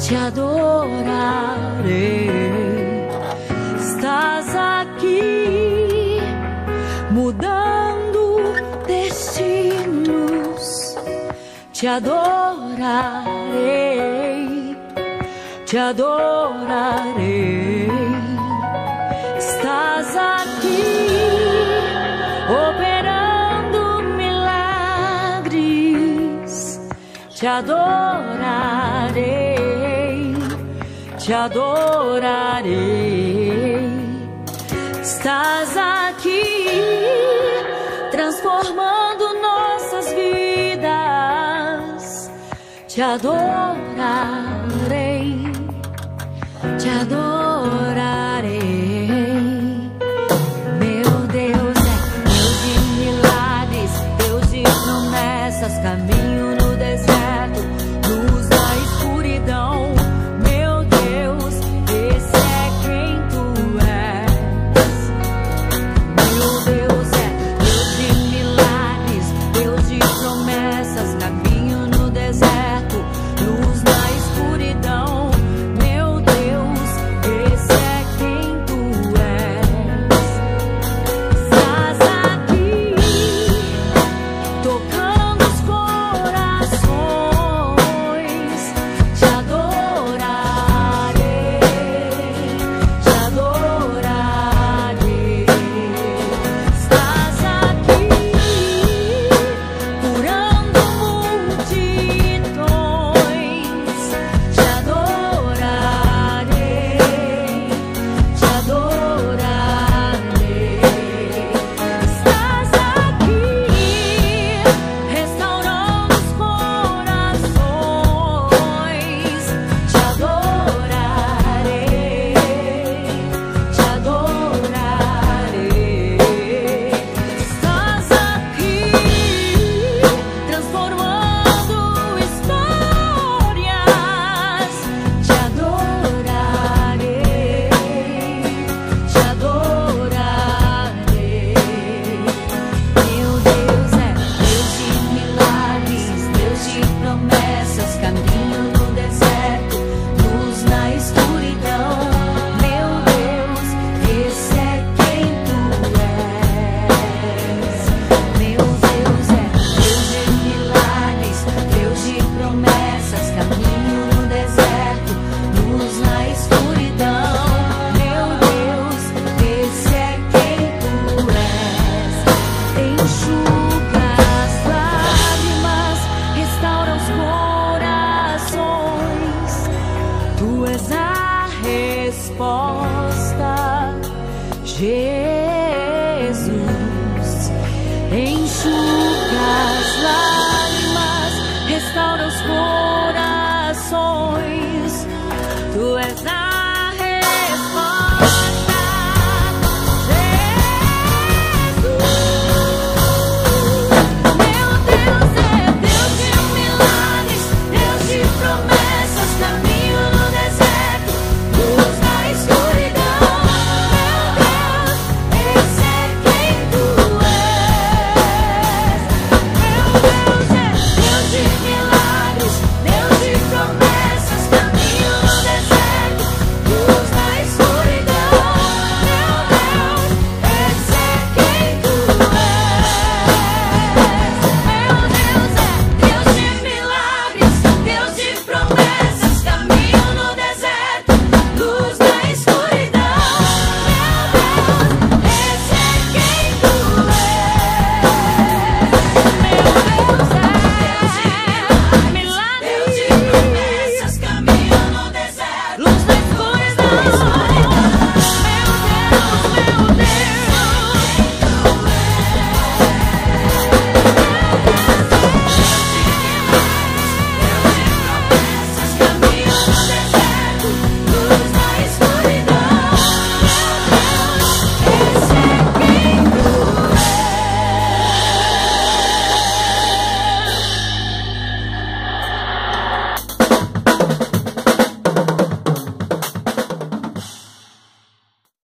te adorarei. Estás aqui, mudando destinos. Te adorarei, te adorarei. Estás aqui, operando milagres. Te adorarei, te adorarei. Estás aqui, transformando nossas vidas. Te adorarei, te adorarei. Meu Deus é Deus de milagres, Deus de promessas, caminho no deserto, luz na escuridão. Meu Deus, esse é quem tu és. Meu Deus é Deus de milagres, Deus de promessas, caminho no deserto, luz na escuridão. Meu Deus, esse é quem tu és. Estás aqui, tocando os corações. Te adorarei, te adorarei. Estás aqui, curando multidões. Te adorarei, te adorarei. Estás aqui, restaurando os corações. Te adorarei, te adorarei. Estás aqui, transformando histórias. Te adorarei, te adorarei. Meu Deus é Deus de milagres, Deus de promessas, caminho no deserto, luz na escuridão. Meu Deus, esse é quem tu és. Meu Deus é Deus de milagres, Deus de promessas, caminho no deserto, luz na escuridão. Meu Deus, esse é quem tu és. Enxuga as lágrimas, restaura os corações. Tu és a resposta, Jesus. Enxuga as lágrimas, restaura os corações. Tu és a